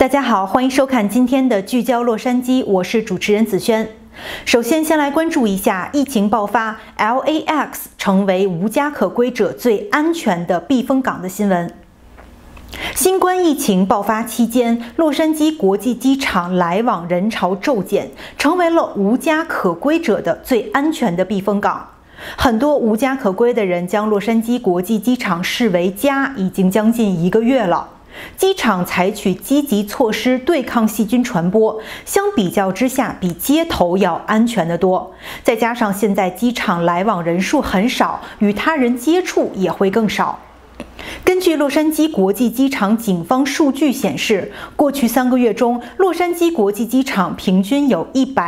家好，欢迎收看今天的聚焦洛杉矶，我是主持人子轩。首先来关注一下疫情爆发 ，LAX 成为无家可归者最安全的避风港的新闻。新冠疫情爆发期间，洛杉矶国际机场来往人潮骤减，成为了无家可归者的最安全的避风港。很多无家可归的人将洛杉矶国际机场视为家，已经将近1个月了。机场采取积极措施对抗细菌传播，相比较之下，比街头要安全得多。再加上现在机场来往人数很少，与他人接触也会更少。根据洛杉矶国际机场警方数据显示，过去3个月中，洛杉矶国际机场平均有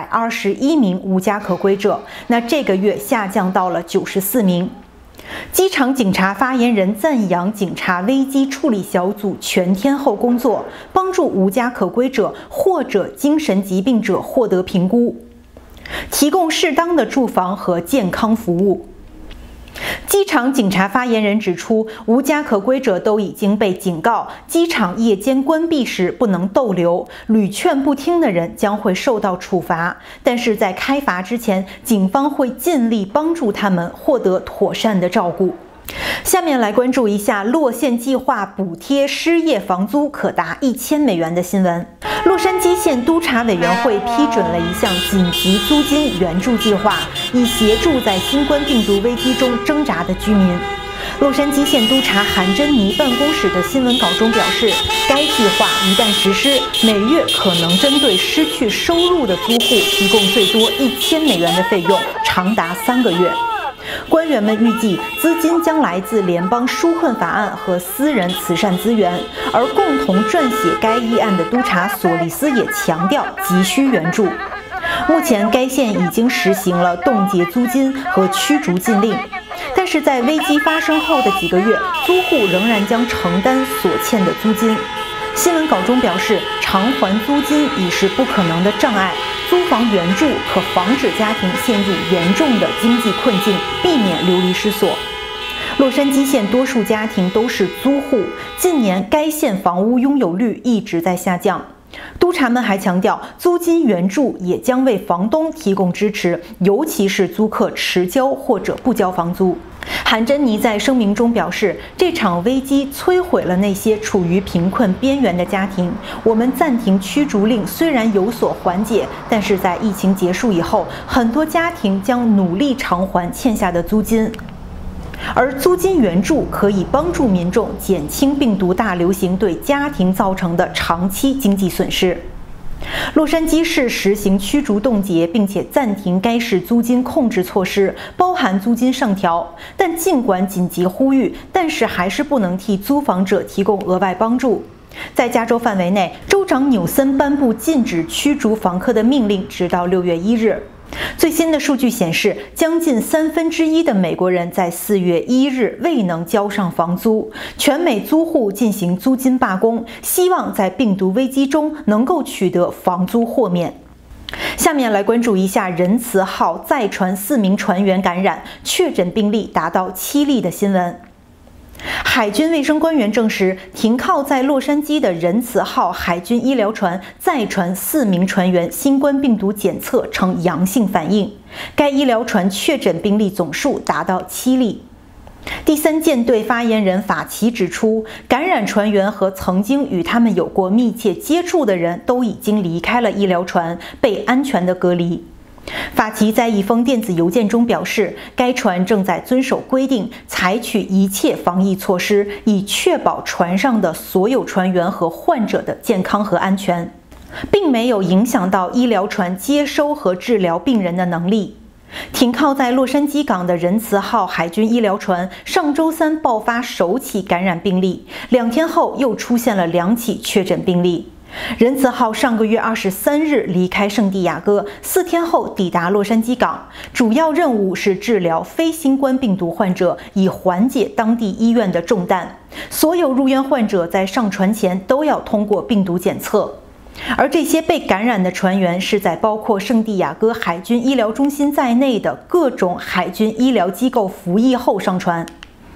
121名无家可归者，那这个月下降到了94名。机场警察发言人赞扬警察危机处理小组全天候工作，帮助无家可归者或者精神疾病者获得评估，提供适当的住房和健康服务。机场警察发言人指出，无家可归者都已经被警告，机场夜间关闭时不能逗留，屡劝不听的人将会受到处罚。但是在开罚之前，警方会尽力帮助他们获得妥善的照顾。下面来关注一下洛县计划补贴失业房租可达1000美元的新闻。洛杉矶县督察委员会批准了一项紧急租金援助计划，以协助在新冠病毒危机中挣扎的居民。洛杉矶县督察韩珍妮办公室的新闻稿中表示，该计划一旦实施，每月可能针对失去收入的租户提供最多1000美元的费用，长达3个月。官员们预计，资金将来自联邦纾困法案和私人慈善资源，而共同撰写该议案的督察索利斯也强调急需援助。目前，该县已经实行了冻结租金和驱逐禁令，但是在危机发生后的几个月，租户仍然将承担所欠的租金。新闻稿中表示，偿还租金已是不可能的障碍，租房援助可防止家庭陷入严重的经济困境，避免流离失所。洛杉矶县多数家庭都是租户，近年该县房屋拥有率一直在下降。督察们还强调，租金援助也将为房东提供支持，尤其是租客迟交或者不交房租。韩珍妮在声明中表示，这场危机摧毁了那些处于贫困边缘的家庭。我们暂停驱逐令虽然有所缓解，但是在疫情结束以后，很多家庭将努力偿还欠下的租金。而租金援助可以帮助民众减轻病毒大流行对家庭造成的长期经济损失。洛杉矶市实行驱逐冻结，并且暂停该市租金控制措施，包含租金上调。但尽管紧急呼吁，但是还是不能替租房者提供额外帮助。在加州范围内，州长纽森颁布禁止驱逐房客的命令，直到6月1日。最新的数据显示，将近1/3的美国人在4月1日未能交上房租。全美租户进行租金罢工，希望在病毒危机中能够取得房租豁免。下面来关注一下仁慈号再传4名船员感染，确诊病例达到7例的新闻。海军卫生官员证实，停靠在洛杉矶的仁慈号海军医疗船再传4名船员新冠病毒检测呈阳性反应，该医疗船确诊病例总数达到7例。第3舰队发言人法奇指出，感染船员和曾经与他们有过密切接触的人都已经离开了医疗船，被安全地隔离。法奇在一封电子邮件中表示，该船正在遵守规定，采取一切防疫措施，以确保船上的所有船员和患者的健康和安全，并没有影响到医疗船接收和治疗病人的能力。停靠在洛杉矶港的仁慈号海军医疗船上周3爆发首起感染病例，2天后又出现了2起确诊病例。仁慈号上个月23日离开圣地亚哥，4天后抵达洛杉矶港，主要任务是治疗非新冠病毒患者，以缓解当地医院的重担。所有入院患者在上船前都要通过病毒检测。而这些被感染的船员是在包括圣地亚哥海军医疗中心在内的各种海军医疗机构服役后上船。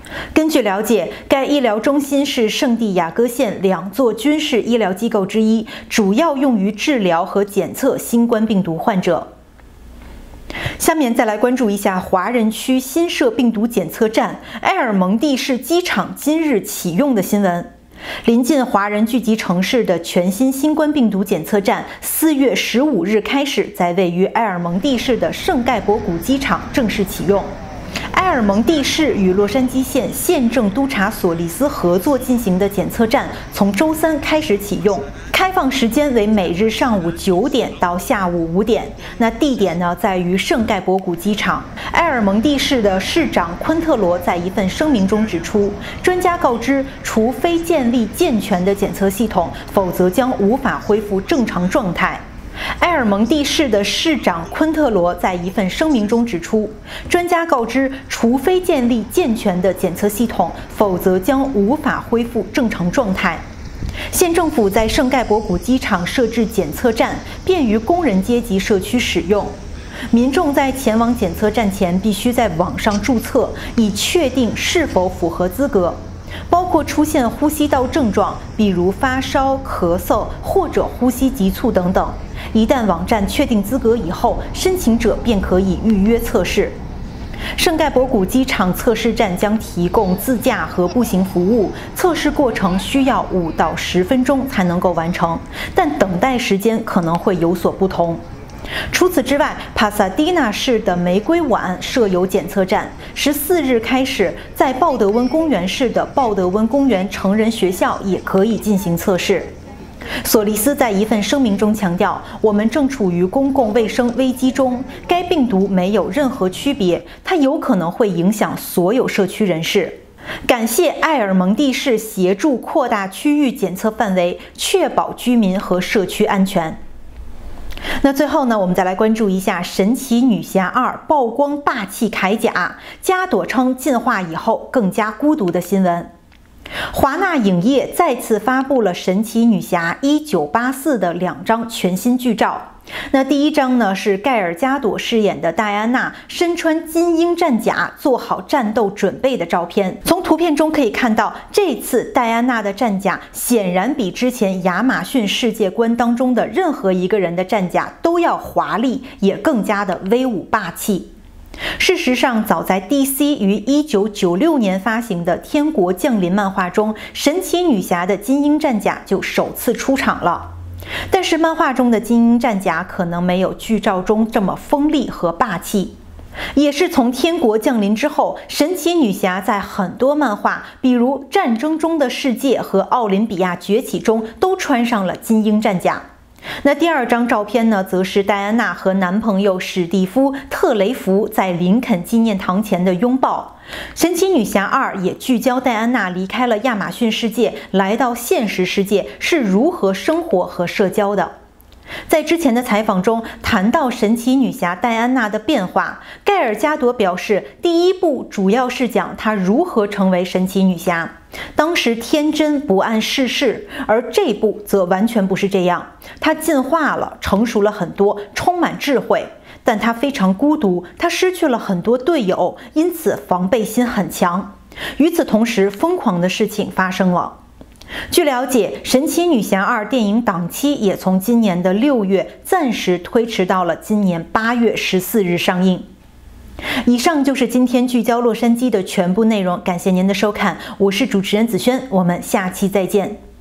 根据了解，该医疗中心是圣地亚哥县2座军事医疗机构之一，主要用于治疗和检测新冠病毒患者。下面再来关注一下华人区新设病毒检测站，埃尔蒙蒂市机场今日启用的新闻。临近华人聚集城市的全新新冠病毒检测站，4月15日开始在位于埃尔蒙蒂市的圣盖博谷机场正式启用。埃尔蒙蒂市与洛杉矶县县政督察索利斯合作进行的检测站，从周3开始启用，开放时间为每日上午9点到下午5点。那地点呢，在于圣盖博谷机场。埃尔蒙蒂市的市长昆特罗在一份声明中指出，专家告知，除非建立健全的检测系统，否则将无法恢复正常状态。埃尔蒙蒂市的市长昆特罗在一份声明中指出，专家告知，除非建立健全的检测系统，否则将无法恢复正常状态。县政府在圣盖博谷机场设置检测站，便于工人阶级社区使用。民众在前往检测站前必须在网上注册，以确定是否符合资格，包括出现呼吸道症状，比如发烧、咳嗽或者呼吸急促等等。一旦网站确定资格以后，申请者便可以预约测试。圣盖博谷机场测试站将提供自驾和步行服务，测试过程需要5到10分钟才能够完成，但等待时间可能会有所不同。除此之外，帕萨迪纳市的玫瑰湾设有检测站，14日开始，在鲍德温公园市的鲍德温公园成人学校也可以进行测试。索利斯在一份声明中强调，我们正处于公共卫生危机中，该病毒没有任何区别，它有可能会影响所有社区人士。感谢埃尔蒙蒂市协助扩大区域检测范围，确保居民和社区安全。那最后呢，我们再来关注一下《神奇女侠2》曝光霸气铠甲，加朵称进化以后更加孤独的新闻。华纳影业再次发布了《神奇女侠1984》的2张全新剧照。那第一张呢，是盖尔加朵饰演的戴安娜身穿金鹰战甲，做好战斗准备的照片。从图片中可以看到，这次戴安娜的战甲显然比之前亚马逊世界观当中的任何一个人的战甲都要华丽，也更加的威武霸气。事实上，早在 DC 于1996年发行的《天国降临》漫画中，神奇女侠的金鹰战甲就首次出场了。但是漫画中的金鹰战甲可能没有剧照中这么锋利和霸气。也是从天国降临之后，神奇女侠在很多漫画，比如《战争中的世界》和《奥林比亚崛起》中都穿上了金鹰战甲。那第2张照片呢，则是戴安娜和男朋友史蒂夫·特雷弗在林肯纪念堂前的拥抱。神奇女侠2也聚焦戴安娜离开了亚马逊世界，来到现实世界是如何生活和社交的。在之前的采访中谈到神奇女侠戴安娜的变化，盖尔加朵表示，第1部主要是讲她如何成为神奇女侠，当时天真不谙世事，而这部则完全不是这样，她进化了，成熟了很多，充满智慧，但她非常孤独，她失去了很多队友，因此防备心很强。与此同时，疯狂的事情发生了。据了解，《神奇女侠2》电影档期也从今年的6月暂时推迟到了今年8月14日上映。以上就是今天聚焦洛杉矶的全部内容，感谢您的收看，我是主持人子轩，我们下期再见。